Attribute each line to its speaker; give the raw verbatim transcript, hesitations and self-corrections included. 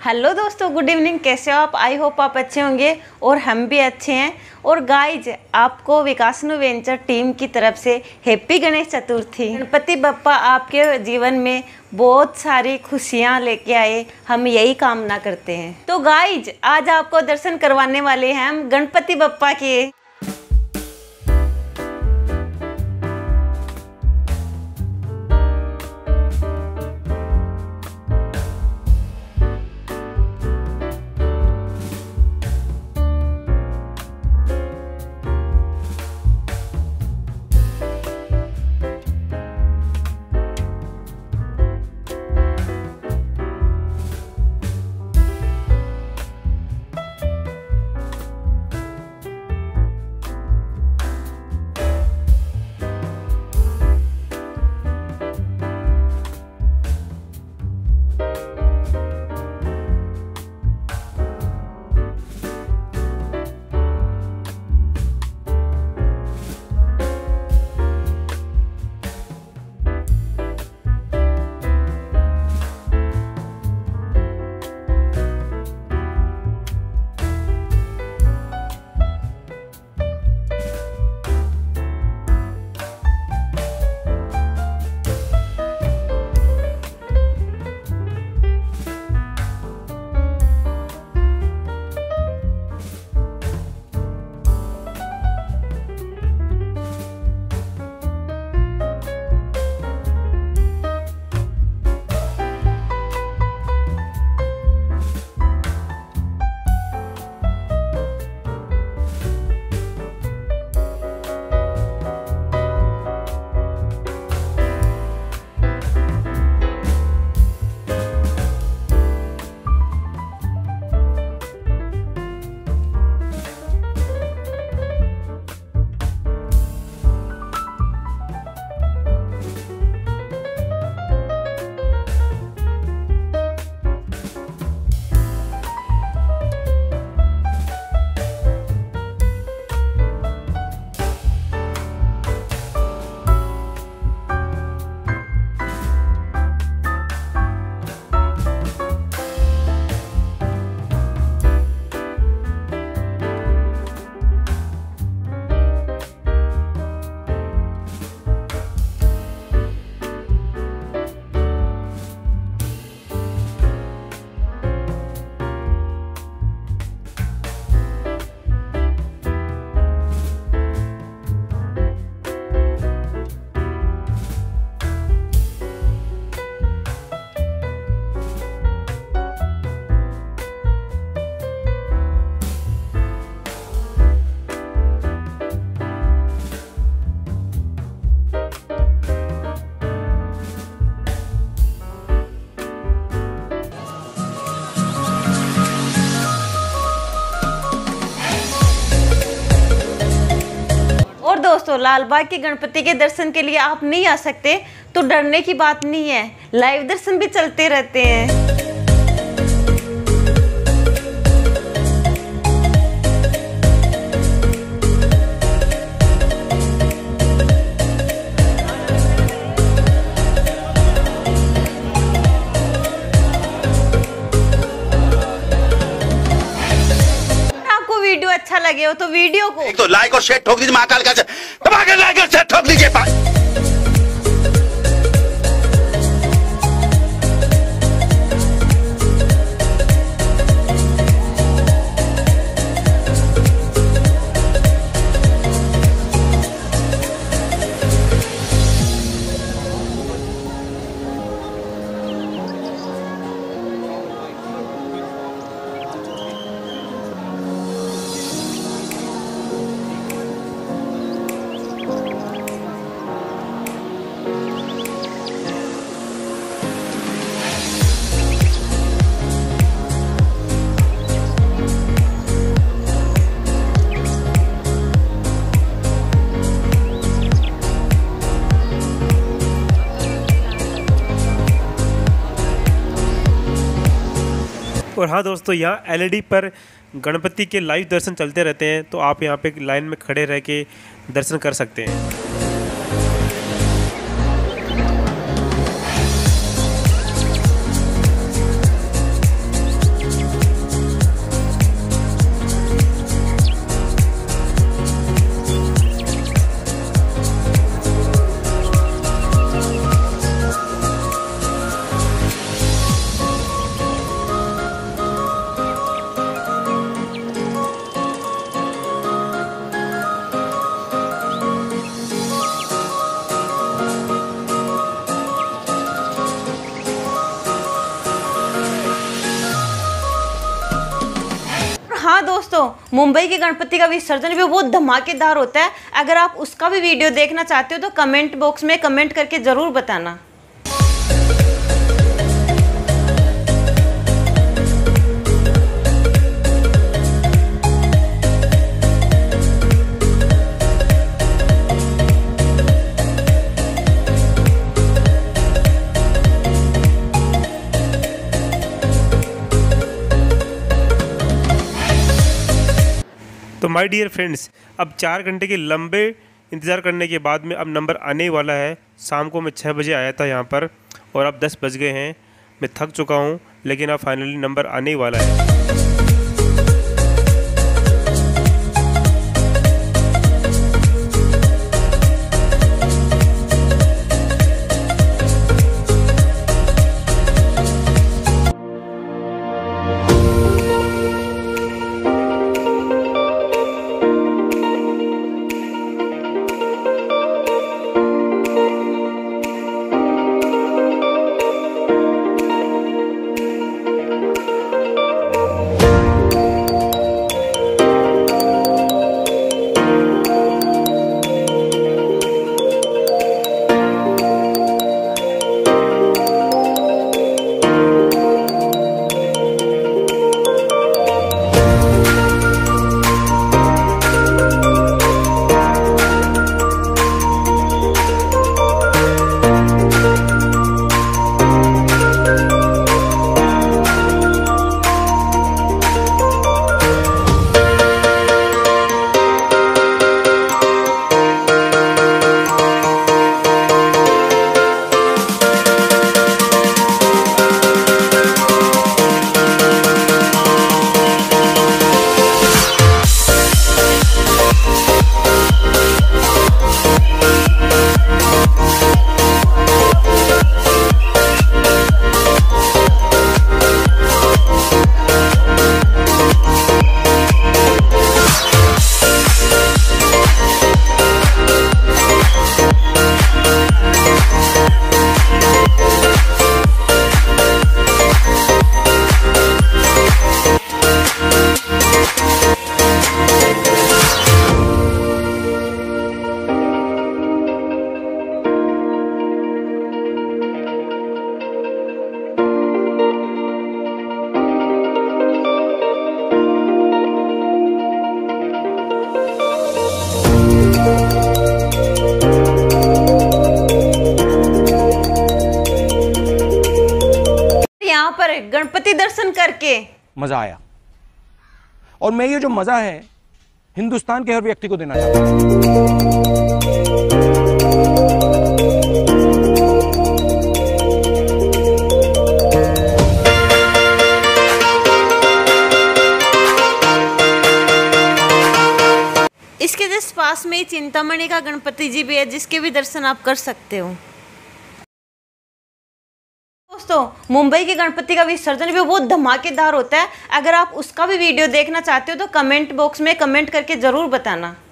Speaker 1: Hello दोस्तों, good evening. कैसे हो आप? आई होप आप अच्छे होंगे और हम भी अच्छे हैं। और गाइज, आपको विकासनु वेंचर टीम की तरफ से हैप्पी गणेश चतुर्थी। गणपति बप्पा आपके जीवन में बहुत सारी खुशियां लेके आए, हम यही कामना करते हैं। तो गाइज, आज आपको दर्शन करवाने वाले हैं हम गणपति बप्पा के। दोस्तों, लाल बाग के गणपति के दर्शन के लिए आप नहीं आ सकते तो डरने की बात नहीं है, लाइव दर्शन भी चलते रहते हैं। वीडियो अच्छा लगे हो तो वीडियो को
Speaker 2: एक तो लाइक और शेयर ठोक दीजिए, महाकाल का दबा के लाइक और शेयर ठोक दीजिए।
Speaker 3: और हाँ दोस्तों, यहाँ एलईडी पर गणपति के लाइव दर्शन चलते रहते हैं, तो आप यहाँ पे लाइन में खड़े रह के दर्शन कर सकते हैं।
Speaker 1: हाँ दोस्तों, मुंबई के गणपति का विसर्जन भी बहुत धमाकेदार होता है। अगर आप उसका भी वीडियो देखना चाहते हो तो कमेंट बॉक्स में कमेंट करके ज़रूर बताना।
Speaker 3: तो माय डियर फ्रेंड्स, अब चार घंटे के लंबे इंतज़ार करने के बाद में अब नंबर आने वाला है। शाम को मैं छः बजे आया था यहाँ पर और अब दस बज गए हैं। मैं थक चुका हूँ, लेकिन अब फाइनली नंबर आने ही वाला है।
Speaker 1: यहाँ पर गणपति दर्शन करके
Speaker 4: मजा आया और मैं ये जो मजा है हिंदुस्तान के हर व्यक्ति को देना चाहता हूं।
Speaker 1: इसके जस्ट पास में ही चिंतामणि का गणपति जी भी है, जिसके भी दर्शन आप कर सकते हो। दोस्तों, मुंबई के गणपति का विसर्जन भी बहुत धमाकेदार होता है। अगर आप उसका भी वीडियो देखना चाहते हो तो कमेंट बॉक्स में कमेंट करके ज़रूर बताना।